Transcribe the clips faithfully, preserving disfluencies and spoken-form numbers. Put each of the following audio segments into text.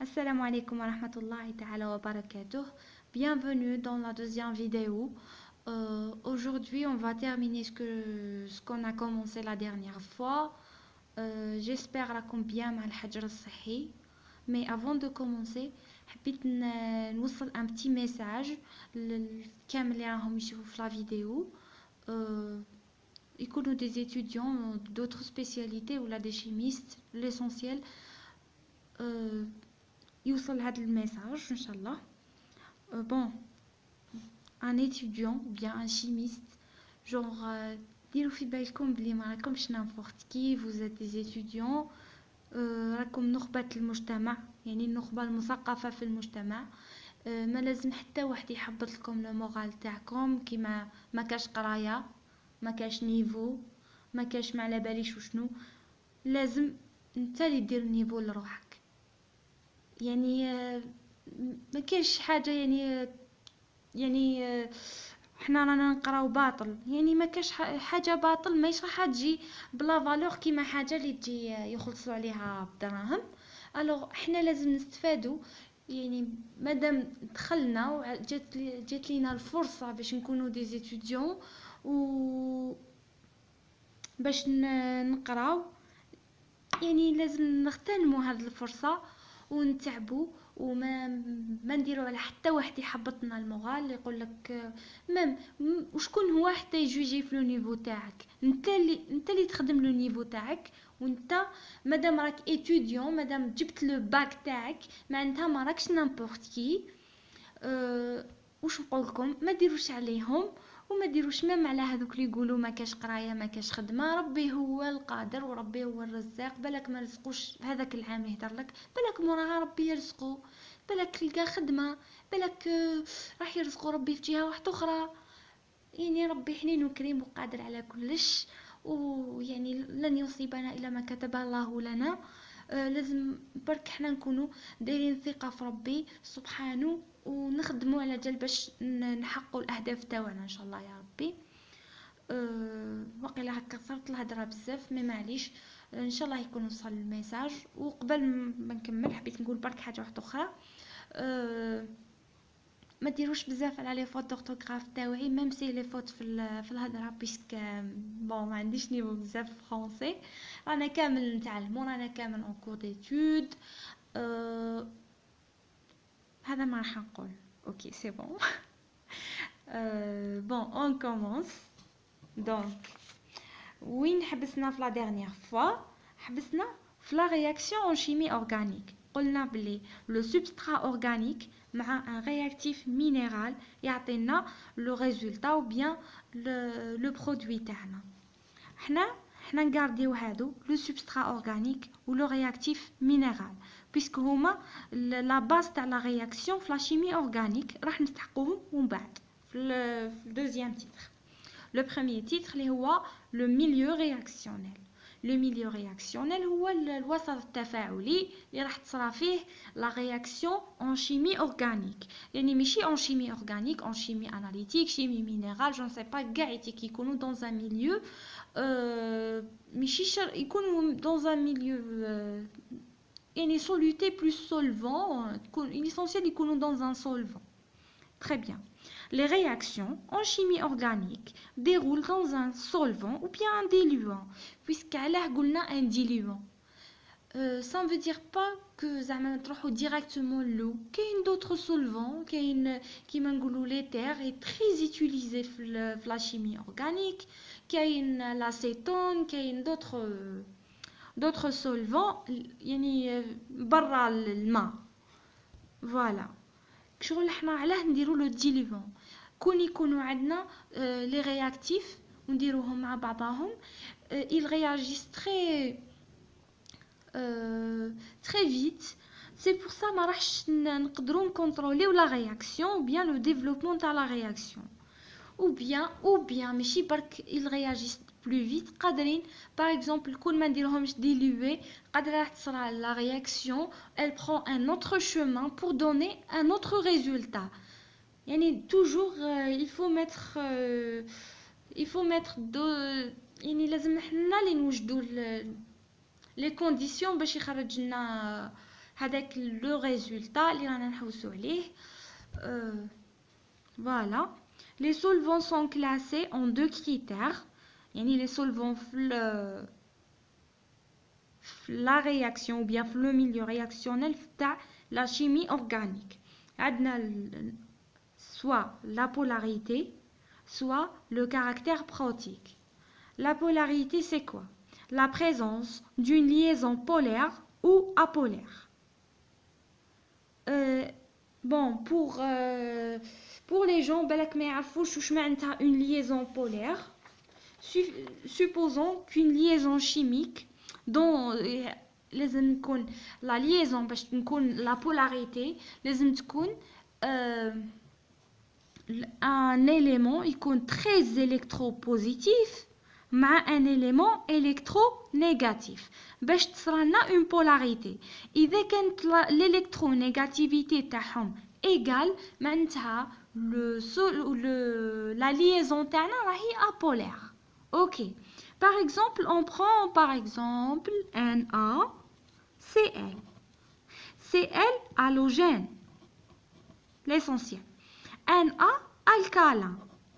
Assalamu alaikum wa rahmatullahi ta'ala wa barakatuh. Bienvenue dans la deuxième vidéo. Euh, aujourd'hui, on va terminer ce que ce qu'on a commencé la dernière fois. Euh, j'espère لكم bien مع الحجر الصحي. Mais avant de commencer, حبيت ن- نوصل un petit message للكامل اللي راهم يشوفوا في la vidéo. Euh, يكونوا des étudiants d'autres spécialités ou là des chimistes. L'essentiel euh, يوصل هذا الميساج ان شاء الله. Euh, bon, un étudiant ou bien un chimiste, genre euh, ديروا في بالكم بلي ما راكمش n'importe qui, vous êtes des étudiants. euh, راكم نخبة المجتمع، يعني النخبة المثقفة في المجتمع. euh, ما لازم حتى واحد يحبط لكم لو مورال تاعكم كيما ما كاش قرايه، ما كاش نيفو، ما كاش ما على باليش وشنو. لازم انت اللي دير نيفو لروحك. يعني آه، ما كاينش حاجه يعني يعني آه، حنا رانا نقراو باطل، يعني ما كاش حاجه باطل ماهيش راح تجي بلا فالور كيما حاجه اللي تجي يخلصوا عليها بدراهم. الوغ حنا لازم نستفادوا، يعني مادام دخلنا وجات لي جات لينا الفرصه باش نكونوا دي زيتوديون و باش ن- نقراو، يعني لازم نغتنموا هذه الفرصة ونتعبوا وما ما نديروا على حتى واحد يحبطنا المورال يقول لك مام م- وشكون هو حتى يجوجي في لو نيفو تاعك. انت اللي انت اللي تخدم لو نيفو تاعك، وانت مادام راك ايتوديون، مادام جبت لو باك تاعك معناتها ما راكش نامبورت كي. أه وش نقول لكم، ما ديروش عليهم وما ديروش مام على هذوك اللي يقولوا ما كاش قرايه ما كاش خدمه. ربي هو القادر وربي هو الرزاق. بالك ما رزقوش هذاك العام يهدر لك، بالك موراها ربي يرزقو، بالك تلقى خدمه، بالك آه، راح يرزقو ربي في جهه واحده اخرى. يعني ربي حنين وكريم وقادر على كلش، ويعني لن يصيبنا الا ما كتب الله لنا. آه لازم برك حنا نكونوا دايرين ثقه في ربي سبحانه ونخدموا على جال باش ن- نحققوا الاهداف تاعنا ان شاء الله يا ربي. أه وقيلا هكا كثرت الهضره بزاف، مي معليش. ان شاء الله يكون وصل الميساج. وقبل ما نكمل حبيت نقول برك حاجه واحده اخرى. أه ما ديروش بزاف على لي فوت دورتوغراف تاوعي، ميم سي لي فوت في ال- في الهضره بيسك بون ما عنديش نيفو بزاف فرونسي. رانا كامل نتعلمو، رانا كامل اون كور ديتود. أه هذا ما راح نقول. اوكي سي بون. بون اون كومونس. دونك وين حبسنا في لا ديرنيير فوا؟ حبسنا في لا رياكسيون اون شيمي اورغانيك. قلنا بلي لو سبسترا اورغانيك مع ان رياكتيف مينيرال يعطينا لو ريزولتا او بيان لو برودوي تاعنا. حنا حنا نغارديو هادو لو سبسترا اورغانيك و لو رياكتيف مينيرال بيسك هما لا باز تاع لا رياكسيون في لا شيمي اورغانيك، راح نستحقوهم ومن بعد في الدوزيام تيتر. Le premier titre اللي هو le milieu réactionnel. Le milieu réactionnel هو ال- الوسط التفاعلي اللي راح تصرى فيه la réaction en chimie organique. يعني ماشي en chimie organique، en chimie analytique، chimie minérale، je ne sais pas، كاع يكونوا dans un milieu euh, ماشي شر يكونوا dans un milieu euh, يعني soluté plus solvant. l'essentiel يكونوا dans un solvant. Très bien. Les réactions en chimie organique déroulent dans un solvant ou bien un diluant, puisqu'allah قلنا un diluant. Euh, ça ne veut dire pas que زعما تروحوا directement l'eau. كاين d'autres solvants، كاين كيما نقولوا l'éther est très utilisé في ال- في la chimie organique. كاين l'acétone، كاين d'autres d'autres solvants يعني برا الماء. Voilà. شغل حنا علاه نديرو لو ديليفون؟ كون يكونوا عندنا لي رياكتيف ونديروهم مع بعضهم، ils réagissent très euh, très vite. C'est pour ça ما راحش نقدروا نكونتروليو لا رياكسيون ou bien le développement تاع la réaction. ou bien ou bien ماشي برك ils réagissent plus vite. قادرين par exemple كون ما نديرهمش diluer، قادره راح تصرى la réaction elle prend un autre chemin pour donner un autre résultat. يعني toujours euh, il faut mettre euh, il faut mettre de يعني لازم حنا اللي نوجدوا les conditions باش يخرج لنا هذاك لو ريزولتا اللي رانا نحوسو عليه. euh, voilà, les solvants sont classés en deux critères. يعني les solvants في la réaction ou bien le milieu réactionnel de la chimie organique. عندنا soit la polarité, soit le caractère protique. La polarité, c'est quoi? La présence d'une liaison polaire ou apolaire. Euh, bon, pour, euh, pour les gens, une liaison polaire, supposons qu'une liaison chimique dont la liaison, la polarité, euh, un élément est très électropositif مع un élément électronégatif باش تصرالنا une polarité. إذا كانت l'électronégativité تاعهم égale معناتها le le la liaison تاعنا راهي apolaire. OK. Par exemple, on prend par exemple NaCl. Cl halogène. L'essentiel. Na alcalin.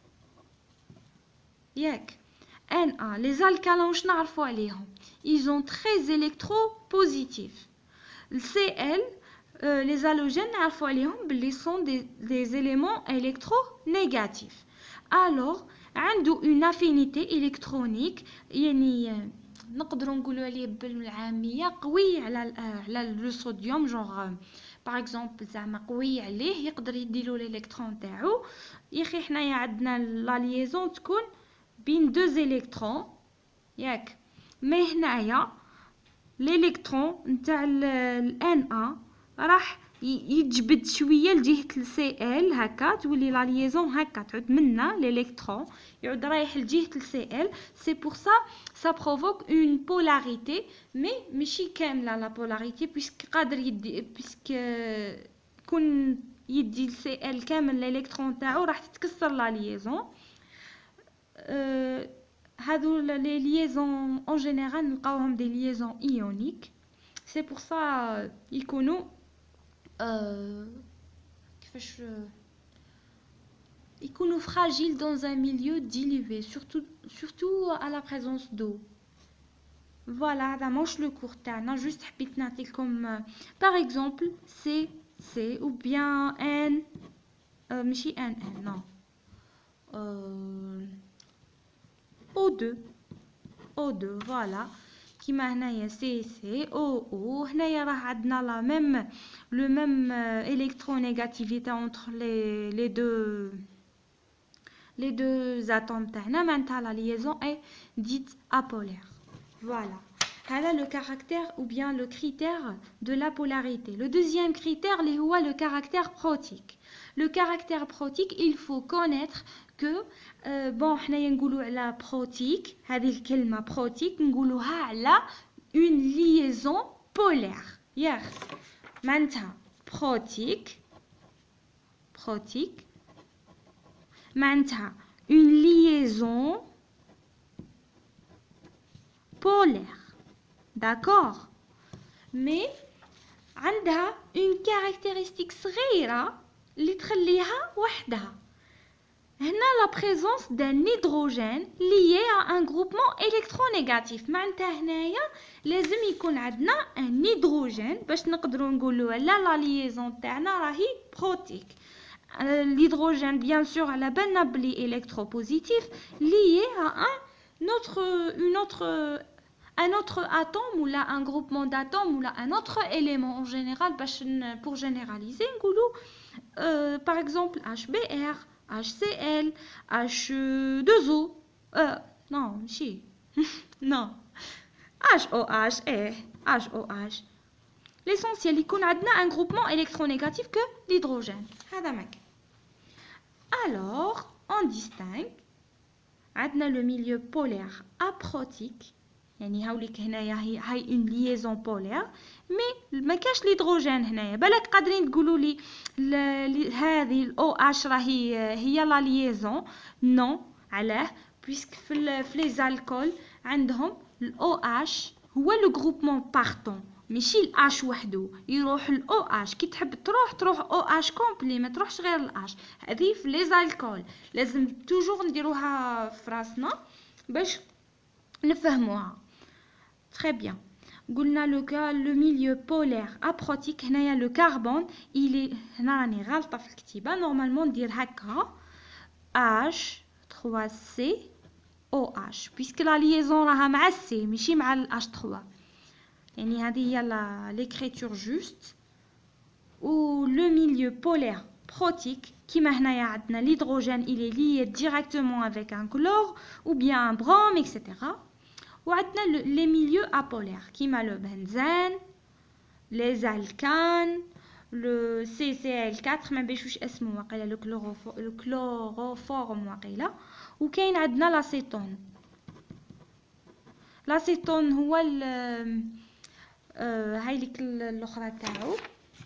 ياك Na, les alcalins, ils sont très électropositifs. Le Cl, euh, les halogènes, ils sont des, des éléments électronégatifs. Alors, عنده une affinité électronique, يعني نقدروا نقولوا عليه بالعامية قوي على على الصوديوم، genre par exemple زعما قوي عليه يقدر يديلو الالكترون تاعو. يخي حنايا عندنا لا ليزون تكون بين deux électrons ياك، مي هنايا الالكترون نتاع ال Na راح يتجبد شويه لجهه ال Cl هكا، تولي لا ليزون هكا تعود منا الالكترون يعود رايح لجهه ال Cl. C'est pour ça ça provoque une polarité، مي ماشي كامله لا polarité puisque قادر يدي puisque كون يدي ال Cl كامل الالكترون تاعو راح تتكسر لا ليزون. هادو لي ليزون en général نلقاوهم des liaisons ioniques. C'est pour ça يكونوا كيفاش يكونوا fragiles dans un milieu dilué, surtout surtout à la présence d'eau. Voilà, هذا ماهوش لو كور تاعنا، جوست حبيت نعطيكم par exemple C C ou bien N ماشي N N non O deux O deux voilà. كيما هنايا سي سي او او، هنايا راه عندنا لا ميم لو ميم الكترونيغاتيفيتي entre les les deux les deux atomes تاعنا، معناتها لا liaison est dite apolaire. Voilà. هذا le caractère ou bien le critère de la polarité. Le deuxième critère اللي هو le caractère protique. Le caractère protique, il faut connaître que euh, bon حنايا نقولوا على protique، هذه الكلمة protique نقولوها على une liaison polaire. ياك معناتها protique protique معناتها une liaison polaire. D'accord? Mais عندها une caractéristique صغيرة اللي تخليها وحدها. هنا la présence d'un hydrogène lié à un groupement électronégatif. معناتها هنايا لازم يكون عندنا un hydrogène باش نقدروا نقولوا لا لا liaison تاعنا راهي بروتيك. L'hydrogène bien sûr على بالنا بلي électropositif lié à un autre une autre un autre atome ou là un groupement d'atomes ou là un autre élément en général pour généraliser نقولوا euh, par exemple H B R HCl H deux O euh, non ماشي non H O H eh H O H. L'essentiel يكون عندنا un groupement électronégatif que l'hydrogène. هذا مك. Alors on distingue عندنا le milieu polaire aprotique، يعني هاوليك هنايا هي هاي اون ليزون بولير، مي ما كاش ليدروجين هنايا. بالك قادرين تقولوا لي هذه الاو اش راهي هي لا ليزون، نو علاه بويسك في في لي زالكول عندهم الاو اش هو لو غروبمون بارتون ماشي الاش وحده، يروح الاو اش. كي تحب تروح تروح او اش كومبلي، ما تروحش غير الاش. هذه في لي زالكول لازم توجور نديروها في راسنا باش نفهموها. تري بيان. قلنا لو كا لو ميليو بولير ابروتيك. هنايا لو كربون الي، هنا راني غالطه في الكتيبه، نورمالمون ندير هكا اش ثلاثة سي او اش، بيسك لا ليزون راها مع السي ماشي مع الاش ثلاثة، يعني هذه هي ليكريتور جوست. و لو ميليو بولير بروتيك كيما هنايا عندنا l'hydrogène il est lié directement avec un chlore ou bien un brome et cetera. وعندنا les milieux apolaires كيما le benzène, les alcanes, le سي سي إل أربعة ما بيشوش اسمه واقيلا le chloroforme واقيلا. وكاين عندنا لاسيتون. لاسيتون هو ال آه هاي ليك الاخرى تاعو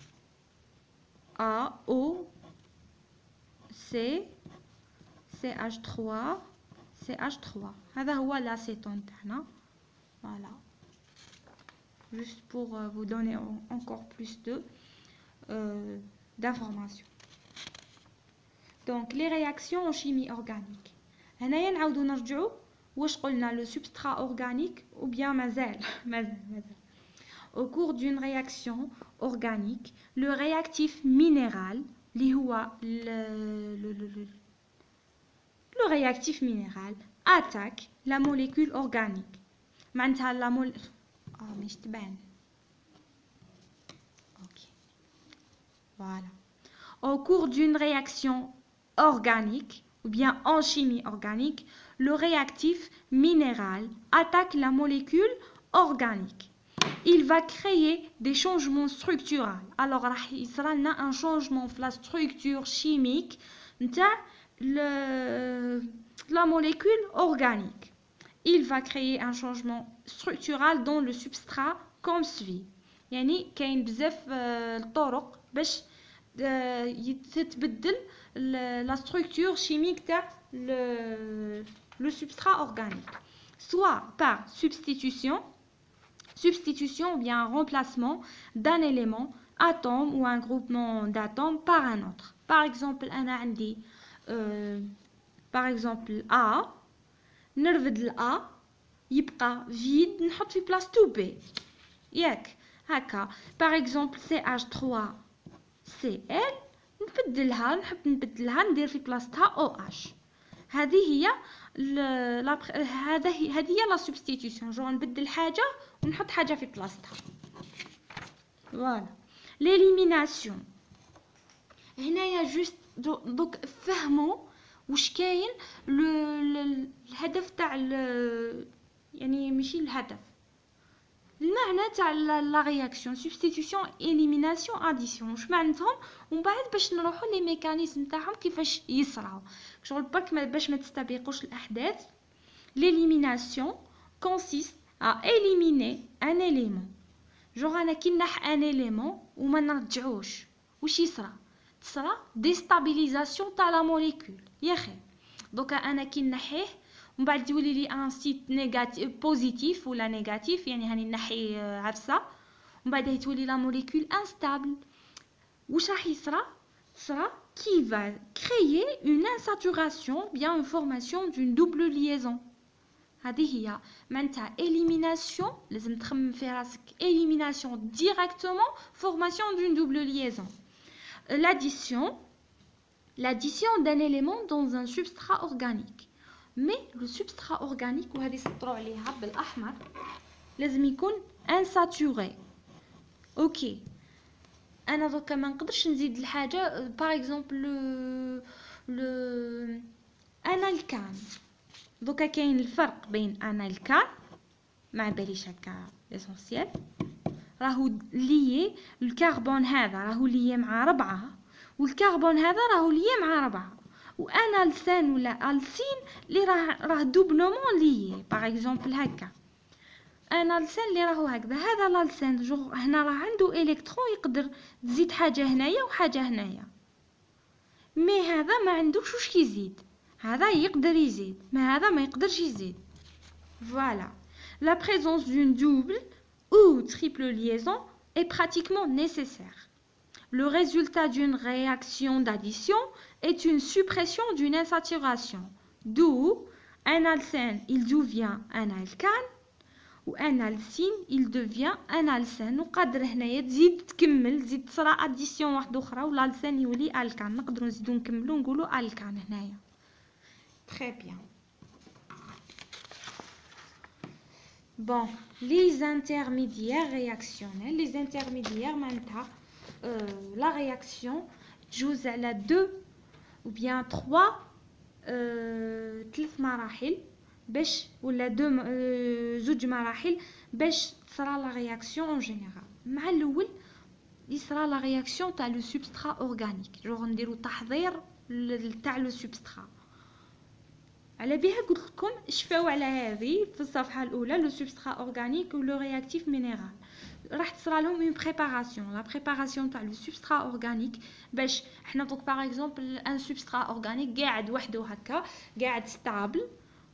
A O C C H trois C H trois. هذا هو لاسيتون تاعنا. Voilà. Juste pour euh, vous donner encore plus de euh, d'informations. Donc les réactions en chimie organique. هنايا نعاودو نرجعو واش قلنا le substrat organique ou bien مازال مازال مازال. Au cours d'une réaction organique, le réactif minéral, اللي هو le, le, le, le, le réactif minéral attaque la molécule organique. معناتها la mol اه مش تبان. OK. Voilà. Au cours d'une réaction organique ou bien en chimie organique, le réactif minéral attaque la molécule organique. Il va créer des changements structurels. Alors, il sera un changement de la structure chimique de la molécule organique. Il va créer un changement structural dans le substrat comme suit. يعني كاين بزاف الطرق باش تتبدل la structure chimique تاع le substrat organique. Soit par substitution substitution ou bien un remplacement d'un élément, atome ou un groupement d'atomes par un autre. Par exemple, أنا عندي euh, par exemple A, نرفد ال A يبقى vide نحط في بلاص تو B ياك هكا. par exemple C H trois C L نبدلها، نحب نبدلها ندير في بلاصتها O H. هذه هي لا هذا هذه هي لا سبستيتيوشن، جو نبدل حاجه ونحط حاجه في بلاصتها. فوالا. ليليميناسيون هنايا جوست دوك فهموا واش كاين الهدف تاع يعني ماشي الهدف، المعنى تاع لا رياكسيون سبستيتيوشن اليميناسيون اديسيون واش معناتهم، ومن بعد باش نروحوا لي ميكانيزم تاعهم كيفاش يصراو شغل برك باش ما تستبيقوش الاحداث. l'élimination consiste à éliminer un élément. جوغ انا كي نح ان élément وما نرجعوش واش يصرى؟ تصرى ديستابيليزاسيون تاع لا موليكول يا اخي. دوكا انا كي نحيه ومن بعد يولي لي ان سيت نيجاتيف بوزيتيف ولا نيجاتيف، يعني هاني نحي عفسه ومن بعد تولي لا موليكول انستابل. واش راح يصرى؟ تصرى qui va créer une insaturation bien une formation d'une double liaison. هذه هي معناتها élimination، لازم تخمم في راسك élimination directement formation d'une double liaison. l'addition l'addition d'un élément dans un substrat organique. mais le substrat organique وهذه سطروا عليها بالاحمر لازم يكون insaturé. اوكي انا دوكا ما نقدرش نزيد الحاجه باغ اكزومبل لو لو انالكان. دوكا كاين الفرق بين انالكان ما باليش هكا ليسونسيال راهو ليي الكربون هذا راهو ليي مع ربعه والكربون هذا راهو ليي مع ربعه، وانالسان ولا السين اللي راه راه دوبلومون ليي باغ اكزومبل هكا. انالسان اللي راهو هكذا هذا لالسان جو هنا راه عنده الكترون يقدر تزيد حاجه هنايا وحاجه هنايا، مي هذا ما عندوش واش يزيد، هذا يقدر يزيد ما هذا ما يقدرش يزيد. فوالا. la présence d'une double ou triple liaison est pratiquement nécessaire. Le résultat d'une réaction d'addition est une suppression d'une insaturation, d'où un alcène il devient un alcane ou un alcine il devient un alcène. وقادر هنايا تزيد تكمل تزيد تصرا اديسيون واحده اخرى ولا الالسين يولي الكان. نقدروا نزيدو نكملو نقولوا الكان هنايا. Très bien. Bon, les intermédiaires réactionnels, les intermédiaires maintenant, euh, la réaction تجوز على deux ou bien trois euh, ثلاث مراحل باش ولا دو euh, زوج مراحل باش تصرا لا رياكسيون اون جينيرال. مع الاول يصرا لا رياكسيون تاع لو سبسترا اورغانيك، جوغ نديرو تحضير تاع لو سبسترا. على بها قلت لكم شفاو على هذه في الصفحه الاولى لو سبسترا اورغانيك و لو رياكتيف مينيرال. راح تصرا لهم اون بريباراسيون، لا بريباراسيون تاع لو سبسترا اورغانيك باش حنا دوك باغ اكزومبل ان سبسترا اورغانيك قاعد وحده هكا قاعد ستابل،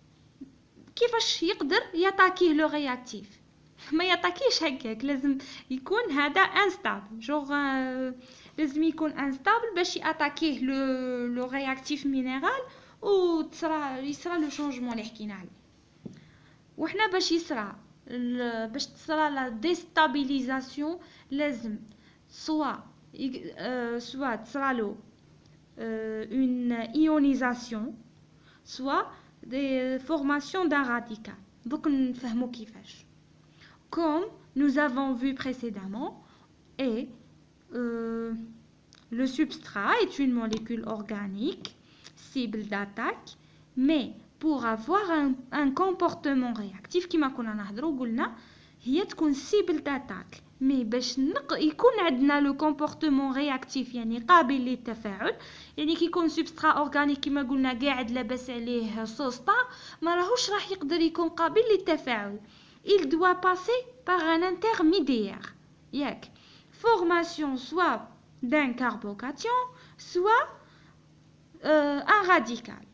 كيفاش يقدر ياتاكيه لو رياكتيف؟ ما ياتاكيش هكاك، لازم يكون هذا انستابل، جوغ لازم يكون انستابل باش ياتاكيه لو لو رياكتيف مينيرال و تصرا يصرا لو شونجمون اللي حكينا عليه. وحنا باش يصرا باش تصرا لا ديستابيليزاسيون لازم سوا سوا تصرا له اون ايونيزاسيون سوا des formations d'un radical. Donc نفهموا كيفاش. Comme nous avons vu précédemment, et euh, le substrat est une molécule organique cible d'attaque, mais pour avoir un, un comportement réactif كما كنا نهضروا قلنا هي تكون cible d'attaque، مي باش نق... يكون عندنا لو كومبورتمون رياكتيف يعني قابل للتفاعل، يعني كي يكون سبسترا اورغانيك كما قلنا قاعد لاباس عليه سوسطا ما راهوش راح يقدر يكون قابل للتفاعل. il doit passer par un intermédiaire، ياك formation soit d'un carbocation soit euh, un radical.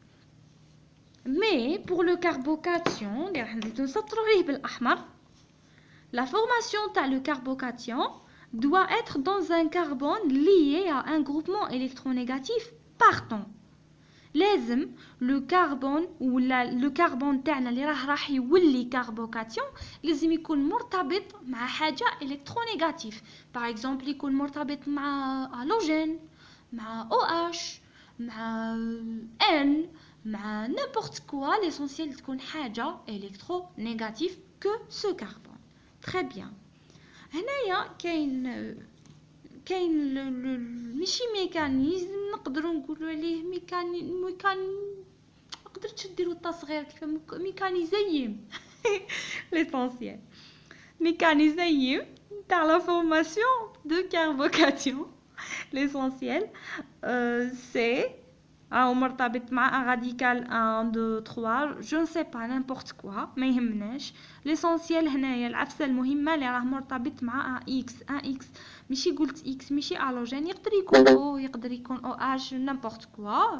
mais pour le carbocation اللي راح نزيدو نسطرو عليه بالاحمر، la formation de le carbocation doit être dans un carbone lié à un groupement électronégatif partant. لازم le carbone ou la, le carbone تاعنا اللي راه راح يولي كاربوكاتيون لازم يكون مرتبط مع حاجة إلكترونيجاتيف. par exemple يكون مرتبط مع هالوجين، مع OH، مع N، مع n'importe quoi. l'essentiel تكون حاجة électronégative que ce carbone. Très bien. هنايا كاين كاين ماشي ميكانيزم نقدروا نقولوا عليه ميكاني ميكان قدرتش ديروا التصغير كيف ميكانيزيم ليسونسيال ميكانيزيم تاع لا فورماسيون دو كاربوكاتيون. l'essentiel euh, c'est أو مرتبط مع un radical un deux trois je ne sais pas n'importe quoi ما يهمناش. l'essentiel هنايا العفسة المهمة اللي راه مرتبط مع un x un x ماشي قلت x ماشي الوجين، يقدر يكون O يقدر يكون OH n'importe quoi.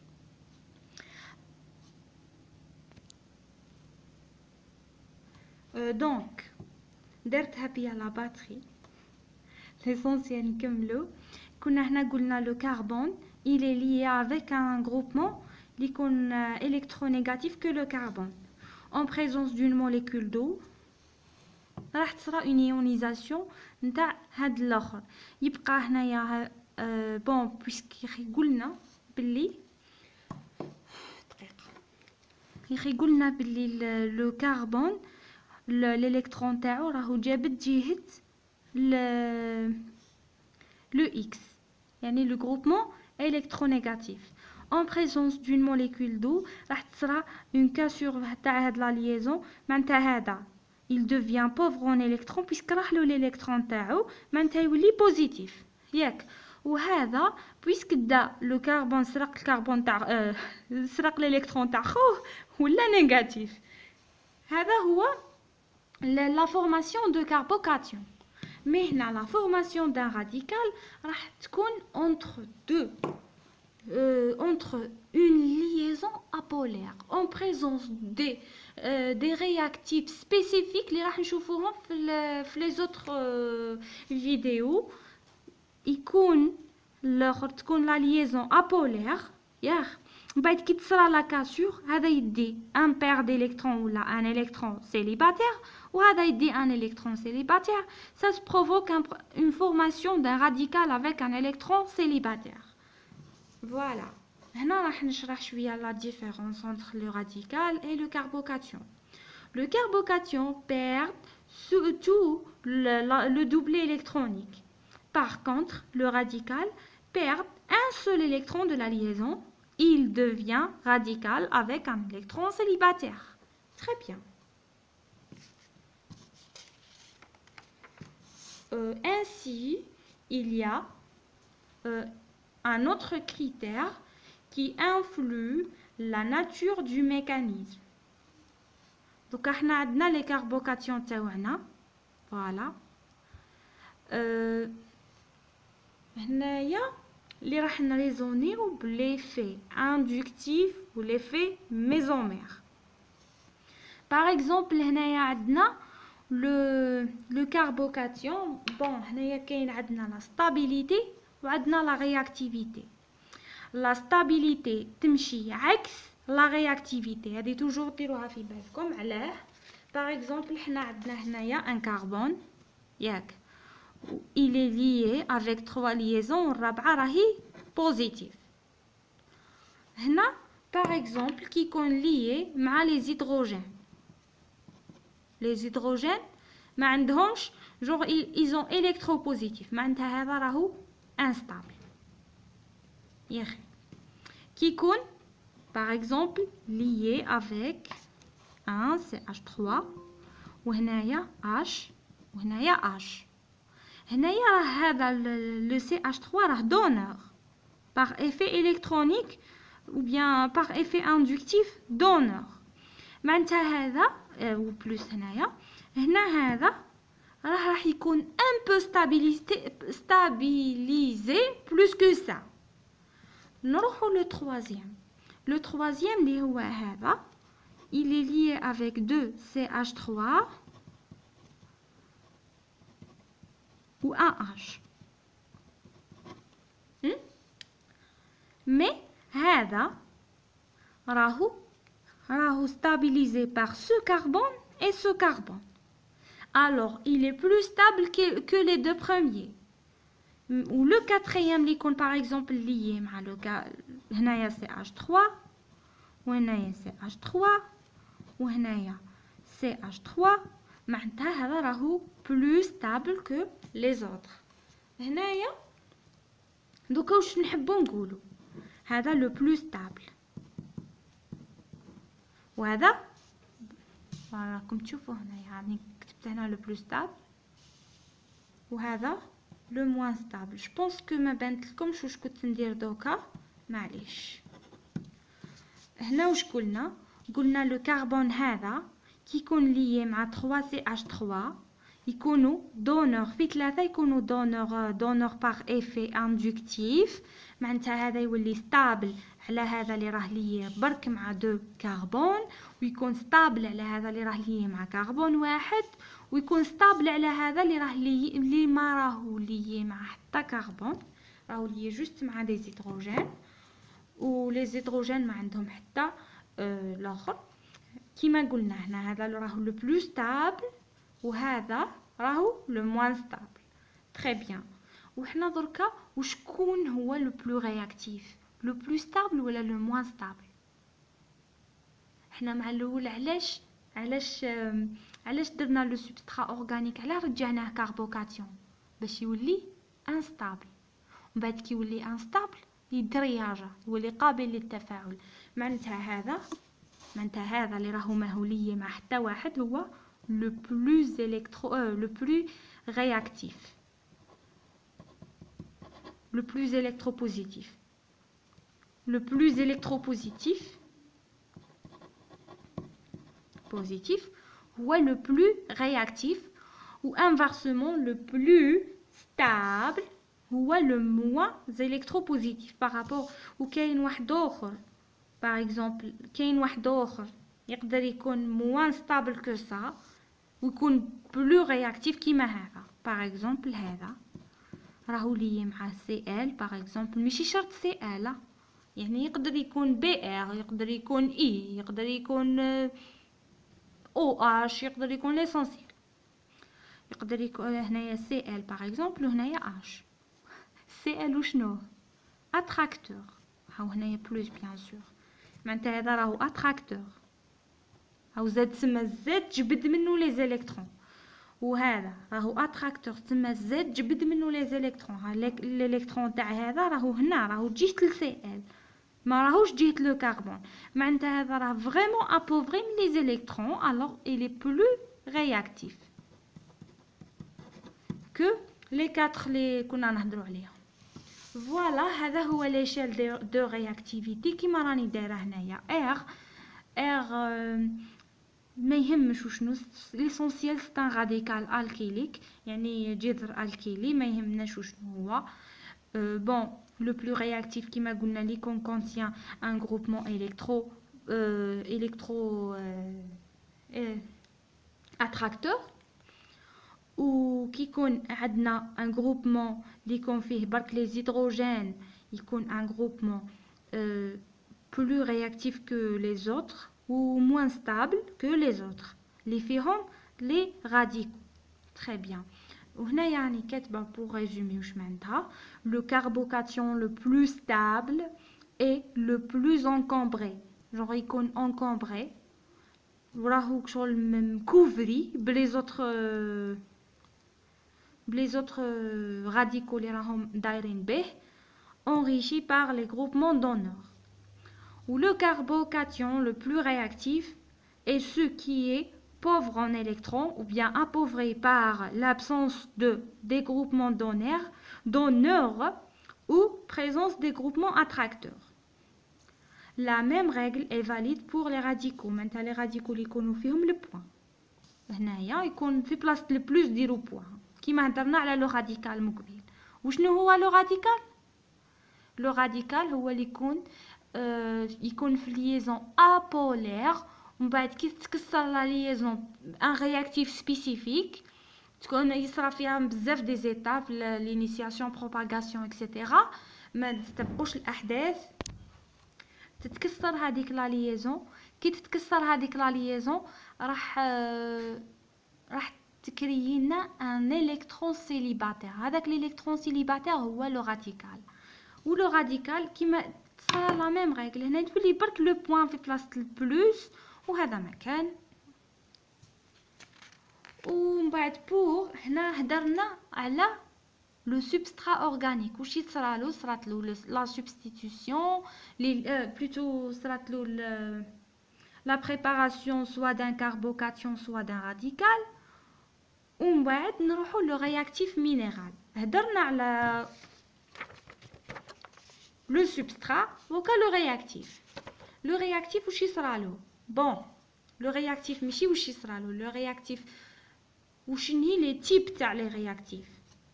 euh, donc درتها بيا لا باتري. l'essentiel نكملو. كنا هنا قلنا لو كربون il est lié avec un groupement qui est électronégatif que le carbone. En présence d'une molécule d'eau, راح تصرى une ionisation نتاع هاد الاخر. يبقى هنايا بون بويسك يخي قلنا باللي دقيقه يخي قلنا باللي لو كربون الالكترون تاعو راهو جابت جهه لو اكس، يعني le groupement électronégatif. En présence d'une molécule d'eau راح تصرى une cassure تاع هاد لا ليزون معناتها هذا il devient pauvre en électrons puisque راح له الالكترون تاعو معناتها يولي بوزيتيف ياك. وهذا puisque دا لو كربون سرق الكربون تاع اه سرق الالكترون تاع خوه ولا نيجاتيف. هذا هو la formation de carbocation. mais هنا la formation d'un radical راح تكون entre deux euh, entre une liaison apolaire en présence des, euh, des réactifs spécifiques اللي راح نشوفوهم في, ال- في les autres euh, vidéos يكون الاخر تكون لا liaison apolaire ياخ من بعد كي تصرى لا كاسور هذا يدي ان بير d'électrons ولا ان électron célibataire وهذا يدي un électron célibataire ça se provoque un, une formation d'un radical avec un électron célibataire. Voilà. هنا راح نشرح شوية la différence entre le radical et le carbocation. Le carbocation perd surtout le, la, le doublet électronique. Par contre, le radical perd un seul électron de la liaison. Il devient radical avec un électron célibataire. Très bien. Euh, ainsi, il y a euh, un autre critère qui influe la nature du mécanisme. Donc, on a les carbocations تاعنا. Voilà. Euh, هنايا اللي راح نريزونيو بليفي inductif ou l'effet mésomère. Par exemple, هنايا عندنا le le carbocation. Bon, هنايا كاين عندنا la stabilité وعندنا la réactivité. La stabilité تمشي عكس la réactivité. هذه toujours ديروها في بالكم علاه. Par exemple, حنا عندنا هنايا un carbone ياك. Il est lié avec trois liaisons الرابعة راهي positive. هنا par exemple qui يكون lié مع les hydrogènes. Les hydrogènes ما عندهمش genre ils ont électropositif معناتها هذا راهو instable. ياخي qui يكون par exemple lié avec un C H trois وهنايا H وهنايا H. هنايا راه هذا le C H trois راه donneur par effet électronique ou bien par effet inductif donneur. معناتها هذا ou plus هنايا هنا هذا راه راح يكون un peu stabilisé stabilisé plus que ça. نروحو le troisième. Le troisième اللي هو هذا il est lié avec deux C H trois ou un H. Hmm? Mais هذا راهو راهو stabilisé par ce carbone et ce carbone. Alors, il est plus stable que, que les deux premiers. Ou le quatrième اللي يكون par exemple lié مع le هنايا C H trois وهنايا C H trois وهنايا C H trois معناتها هذا راهو plus stable que les autres. هنايا دوكا واش نحبو نقولو هذا le plus stable وهذا راكم تشوفوا هنايا يعني كتبت هنا le plus stable وهذا le moins stable. Je pense que ما بانت لكمش واش كنت ندير دوكا معليش. هنا واش قلنا قلنا لو كربون هذا كي يكون ليي مع trois C H trois يكونوا دونور في ثلاثه يكونوا دونور دونور باغ ايفي اندكتيف معناتها هذا يولي ستابل على هذا اللي راه ليي برك مع دو كربون ويكون ستابل على هذا اللي راه ليي مع كربون واحد ويكون ستابل على هذا اللي راه ليي اللي ما راهو ليي مع حتى كربون راهو ليي جوست مع دي هيدروجين ولي هيدروجين ما عندهم حتى آه الاخر كيما قلنا هنا هذا راهو لو بلو ستابل وهذا راهو لو موان ستابل. تري بيان. وحنا دركا وشكون هو لو بلو رياكتيف لو بلو ستابل ولا لو موان ستابل؟ حنا مع الاول علاش علاش علاش درنا لو سبسترا اورغانيك علاه رجعناه كاربوكاتيون باش يولي انستابل ومن بعد كي يولي انستابل يدرياجا يولي قابل للتفاعل. معناتها هذا معناتها هذا اللي راهو ماهوليه مع حتى واحد هو le plus électro euh, le plus réactif le plus électropositif le plus électropositif positif ou le plus réactif ou inversement le plus stable هو le moins électropositif par rapport وكاين واحد آخر par exemple كاين واحد آخر يقدر يكون moins stable que ça ويكون plus réactif كيما هذا par exemple هذا راهو لي مع سي ال par exemple ماشي شرط سي ال يعني يقدر يكون بي ار يقدر يكون اي يقدر يكون او اش يقدر يكون ليسونسيال يقدر يكون هنايا سي ال باغ اكزومبل وهنايا اش سي ال وشنو اتراكتور هاو هنايا بلوس بيان سور معناتها هذا راهو اتراكتور هاو زاد تسمى زاد جبد منه لي زيليكترون وهذا راهو اتراكتور تسمى زاد جبد منه لي زيليكترون ها الالكترون تاع هذا راهو هنا راهو جيت لسي ال ما راهوش جيت لو كربون معناتها هذا راه فريمون ابوفري من لي زيليكترون الوغ إلي بلو رياكتيف كو لي كاتر لي كنا نهضروا عليهم فوالا هذا هو ليشيل دو رياكتيفيتي كيما راني دايره هنايا ار ار ما يهمش وشنو ليسونسيال سي ان راديكال الكيليك يعني جذر الكيلي ما يهمناش وشنو هو بون le plus réactif qui m'a dit qu'on contient un groupement électro euh, électro euh, euh, attracteur ou qui a un groupement qui fait que les hydrogènes il un groupement euh, plus réactif que les autres ou moins stable que les autres les ferrons les radicaux très bien وهنا يعني كاتبه pour résumer واش معناتها le carbocation le plus stable et le plus encombré genre يكون encombré وراهو شغل مكوفري بلي autres بلي autres radicaux اللي راهم دايرين به enrichi par les groupements d'honneur ou le carbocation le plus réactif est ce qui est pauvre en électrons ou bien appauvri par l'absence de dégroupement d'honneur, d'honneur ou présence des groupements attracteurs. La même règle est valide pour les radicaux. Maintenant, les radicaux qui ont le point. هنايا يكون في بلاصة البلوس ديرو بوان كيما هضرنا على لو راديكال مقبل وشنو هو لو راديكال لو راديكال هو اللي يكون آه يكون في ليزون apolaire ومن بعد كي تتكسر لا ليزون ان رياكتيف سبيسيفيك تكون يصرا فيها بزاف دي زيتاب لينيسياسيون بروباغاسيون اكسيتيرا ما تتبقوش الاحداث تتكسر هذيك لا ليزون كي تتكسر هذيك لا ليزون راح راح تكري لنا ان الكترون سيليباتير هذاك الالكترون سيليباتير هو لو راديكال ولو راديكال كيما تصرا لا ميم ريغل هنا تولي برك لو بوين في بلاصه البلوس وهذا مكان ومن بعد بور هنا هدرنا على لو سبسترا اورغانيك واش يصرالو صراتلو لا سبستيتيوشن لي بلوتو صراتلو لا بريباراسيون سوا دان كاربوكاتيون سوا دان راديكال ومن بعد نروحو لو رياكتيف مينيرال هدرنا على لو سبسترا وكا لو رياكتيف لو رياكتيف واش يصرالو بون لو رياكتيف ماشي واش يصرالو لو رياكتيف وشني لي تيب تاع لي رياكتيف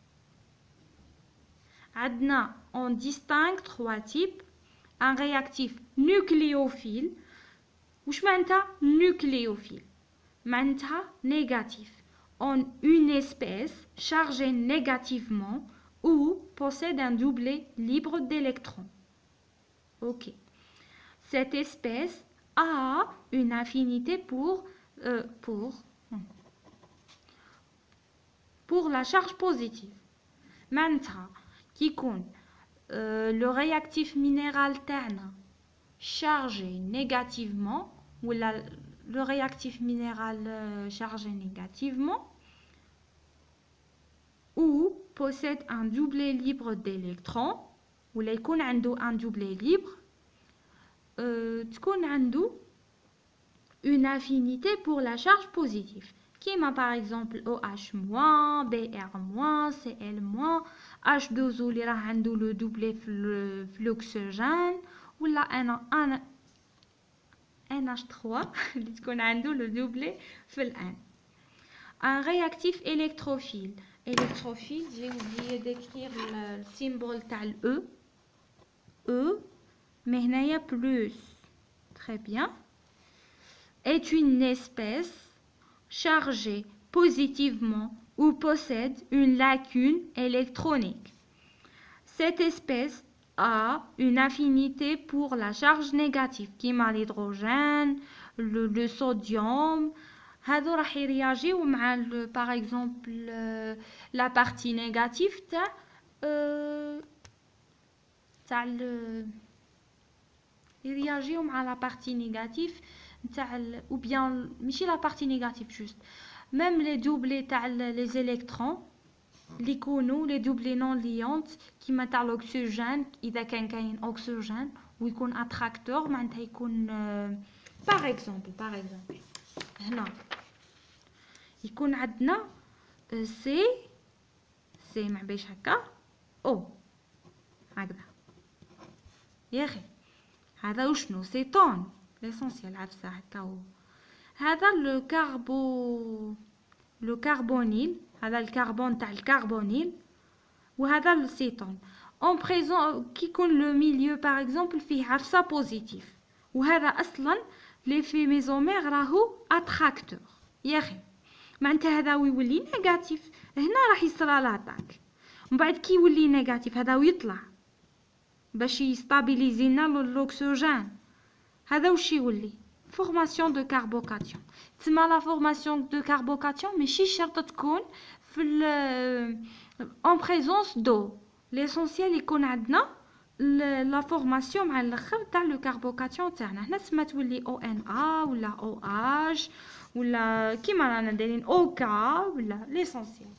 عندنا on distingue trois types un réactif nucléophile واش معناتها nucléophile معناتها négatif en une espèce chargée négativement ou possède un doublet libre d'électrons. Ok. Cette espèce a une affinité pour euh, pour pour la charge positive. معناتها كي يكون euh, le réactif minéral تاعنا chargé négativement ou la, le réactif minéral euh, chargé négativement ou possède un doublet libre d'électrons ou là يكون عنده un doublet libre euh, تكون عنده une affinité pour la charge positive كيما par exemple OH-, Br-, Cl-, H deux O اللي راه عنده le doublet في l'oxygène ولا أنا N H trois اللي تكون عنده le doublet في الان. Un réactif électrophile électrophile. J'ai oublié d'écrire le symbole تاع ال E. E, mais هنايا plus. Très bien. Est une espèce chargée positivement ou possède une lacune électronique. Cette espèce a une affinité pour la charge négative, كيما l'hydrogène, le, le sodium. هادو راح يرياجيو مع ال- par exemple euh, la partie négative تاع euh, تاع ال- يرياجيو مع la partie négative تاع ال- ou bien ماشي la partie négative juste même les doublés تاع ال- les électrons اللي يكونوا les doublés non liantes كيما تاع l'oxygène اذا كان كاين oxygène ويكون attracteur معناتها يكون euh, par exemple par exemple هنا يكون عندنا سي سي مع باش هكا او هكذا يا اخي هذا وشنو سي طون ليسونسيال عفسه هكا هو هذا لو كاربو لو كربونيل هذا الكربون تاع الكربونيل وهذا السيتون اون بريزون كي يكون لو ميليو باغ اكزومبل فيه عفسه بوزيتيف وهذا اصلا لي في ميزومير راهو اتراكتور يا اخي معناتها هذا يولي نيجاتيف هنا راح يصرى لاطاك من بعد كي يولي نيجاتيف هذا ويطلع باش يستابيليزي لنا لوكسجين هذا واش يولي فورماسيون دو كاربوكاتيون تما لا فورماسيون دو كاربوكاتيون ماشي شرط تكون في اون بريزونس دو ليسونسيال يكون عندنا لا فورماسيون مع الاخر تاع لو كاربوكاتيون تاعنا هنا تسمى تولي او ان ا ولا او اج ولا كيما رانا دايرين او كا ولا ليسونسيال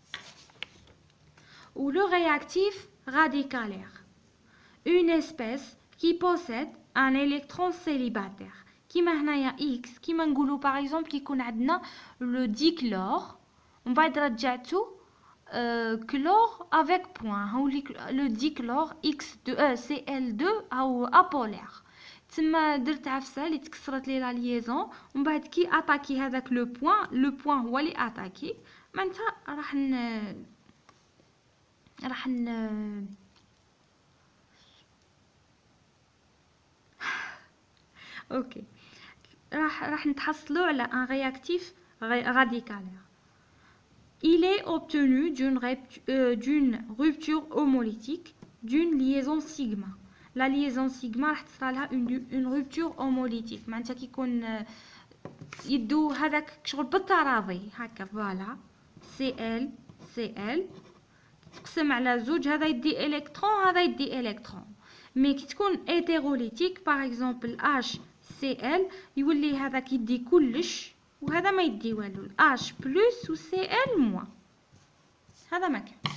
ou le réactif radicalaire une espèce qui possède un électron célibataire كيما هنايا x كيما نقولوا par exemple كي يكون عندنا le dichlore ومن بعد رجعتو كلور avec point هو le dichlore x deux C L deux او apolaire تما درت عفسه اللي تكسرت لي لا ليزون ومن بعد كي اتاكي هذاك لو بوين لو بوين هو اللي اتاكي معناتها راح ن راح ن اوكي راح راح نتحصلوا على ان رياكتيف راديكالير il est obtenu d'une euh, d'une rupture homolytique d'une liaison sigma la liaison sigma راح تصرى لها une, une rupture homolytique معناتها كيكون يدو هذاك شغل بالتراضي هكا فوالا سي ال سي ال تقسم على زوج هذا يدي الكترون هذا يدي الكترون مي كي تكون هيتيروليتيك باغ اكزومبل اش سي ال يولي هذاك يدي كلش وهذا ما يدي والو اش بلس و سي ال موان هذا ما كان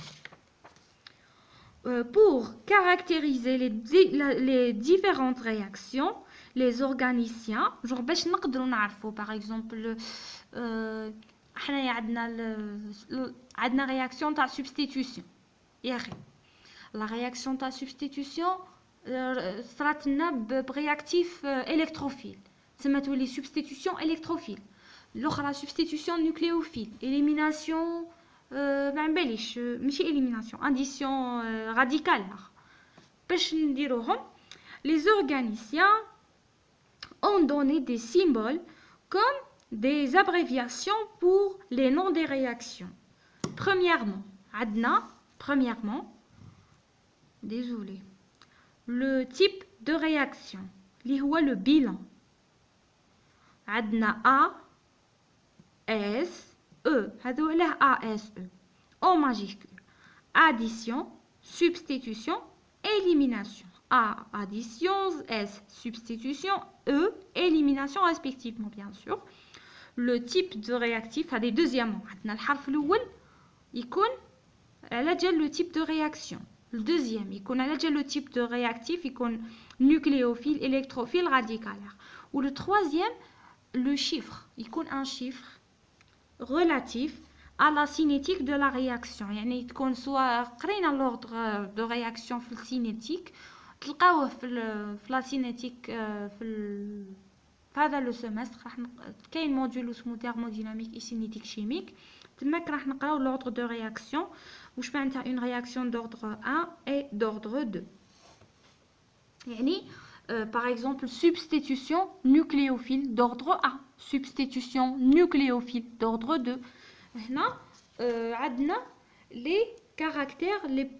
pour caractériser les, les différentes réactions les organiciens genre باش نقدروا نعرفوا باغ اكزومبل حنايا عندنا عندنا رياكسيون تاع سبستيتيوشن يا اخي لا رياكسيون تاع سبستيتيوشن صرات لنا برياكتيف الكتروفيل تسمى تولي سبستيتيوشن الكتروفيل الاخرى سبستيتيوشن نوكليوفيل اليميناسيون ما نباليش ماشي اليميناسيون اديسيون راديكالير باش نديروهم les organiciens ont donné des symboles comme des abréviations pour les noms des réactions. Premièrement, عندنا premièrement désolé le type de réaction اللي هو le bilan عندنا A S E هذو علاه A S E en majuscule addition substitution élimination A addition S substitution E élimination respectivement bien sûr le type de réactif هذه deuxièmement عندنا الحرف الأول يكون على جال le type de réaction le deuxième يكون على جال le type de réactif يكون nucléophile électrophile radicalaire ou le troisième le chiffre يكون un chiffre relatif à la cinétique de la réaction يعني تكون سواء قرينا l'ordre de réaction في السينيتيك تلقاوه في في لا سينيتيك في هذا لو سيمستر راح كاين موديول اسمه ثيرموديناميك اي سينيتيك شيميك تماك راح نقراو l'ordre de réaction. واش معناتها une réaction d'ordre un et d'ordre deux. يعني euh, par exemple substitution nucléophile d'ordre un, substitution nucléophile d'ordre deux. هنا euh, عندنا les caractères les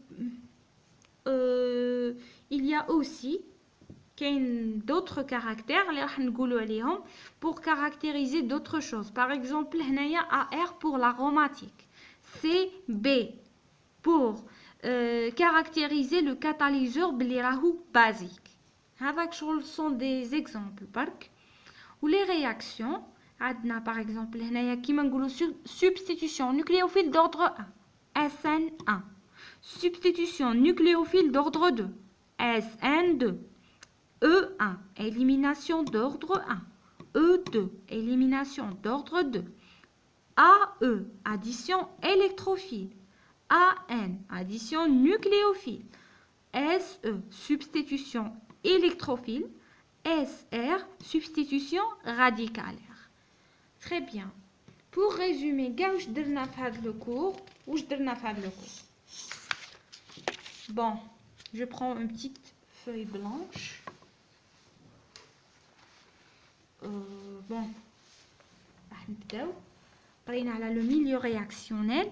euh, il y a aussi d'autres caractères اللي راح نقولوا عليهم pour caractériser d'autres choses. Par exemple هنايا A R pour l'aromatique, C B pour euh, caractériser le catalyseur بلي راهو basique. هذاك شغل sont des exemples برك. ou les réactions عندنا par exemple هنايا كيما نقولوا substitution nucléophile d'ordre un S N un, substitution nucléophile d'ordre deux S N deux, E un, élimination d'ordre un, E deux, élimination d'ordre deux, A E, addition électrophile, A N, addition nucléophile, S E, substitution électrophile, S R, substitution radicalaire. Très bien. Pour résumer, واش درنا في هذا le cours واش درنا في هذا le cours. Bon, je prends une petite feuille blanche. Euh, bon, راح نبداو. قرينا على le milieu réactionnel.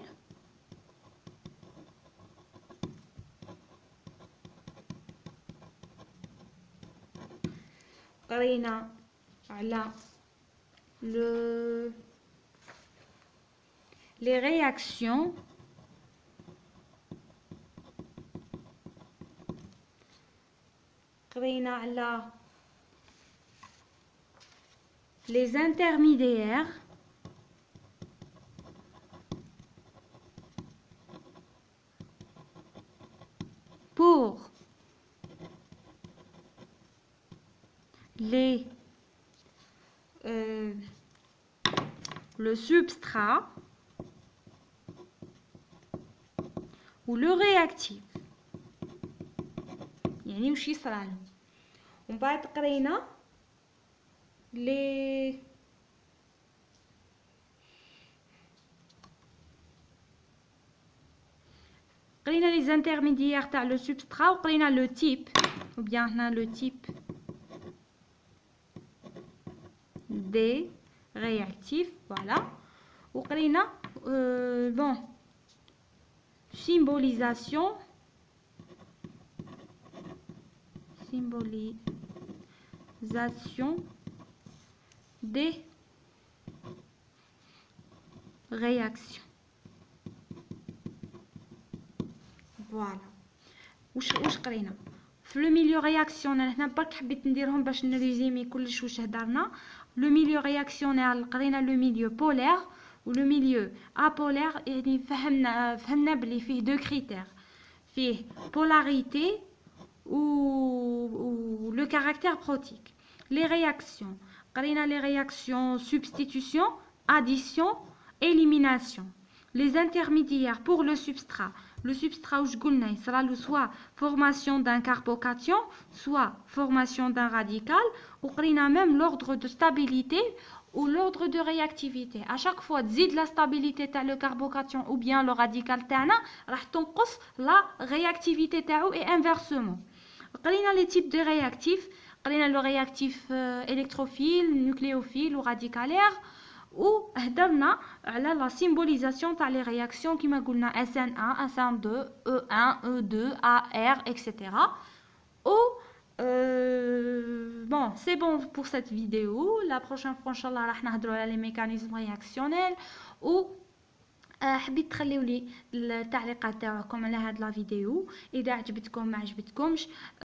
قرينا على le les réactions قرينا على les intermédiaires pour les euh, le substrat ou le réactif. يعني وش يصرالو. ومن بعد قرينا لي قرينا لي زانترميديير تاع لو سبسترا وقرينا لو تيب ou bien هنا لو تيب دي réactifs, voilà. وقرينا euh, bon symbolisation symbolisation des réactions. Voilà. واش واش قرينا في لو ميليو رياكسيونيل. هنا برك حبيت نديرهم باش نريزيمي كلش واش هضرنا. لو ميليو رياكسيونيل قرينا لو ميليو بولير ولو ميليو ابولير. يعني فهمنا فهمنا بلي فيه دو كريتير، فيه بولاريتي ou le caractère protique. Les réactions. قرينا les réactions substitution, addition, élimination. Les intermédiaires pour le substrat. Le substrat où je قلنا sera soit formation d'un carbocation, soit formation d'un radical. وقرينا même l'ordre de stabilité ou l'ordre de réactivité. À chaque fois تزيد la stabilité تاع le carbocation ou bien le radical تاعنا راح تنقص la réactivité تاعو et inversement. قرينا les types de réactifs. قرينا le réactif électrophile, nucléophile ou radicalaire. وهدرنا على la symbolisation تاع les réactions كما قلنا S N un, S N deux, E un, E deux, A R, et cetera. Ou euh, bon, c'est bon pour cette vidéo. La prochaine fois inchallah راح نهضروا على les mécanismes réactionnels. و حبيت تخليو لي التعليقات تاعكم على هاد لا فيديو اذا عجبتكم ما عجبتكمش.